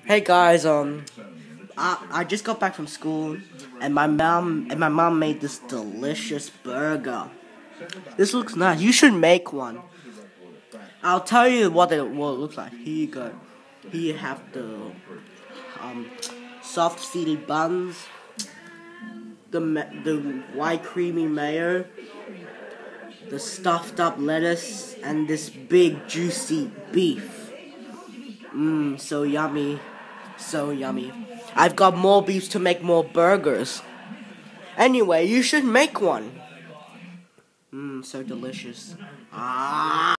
Hey guys, I just got back from school, and my mom made this delicious burger. This looks nice. You should make one. I'll tell you what it looks like. Here you go. Here you have the soft seeded buns, the white creamy mayo, the stuffed up lettuce, and this big juicy beef. Mmm, so yummy. So yummy. I've got more beefs to make more burgers. Anyway, you should make one. Mmm, so delicious. Ah.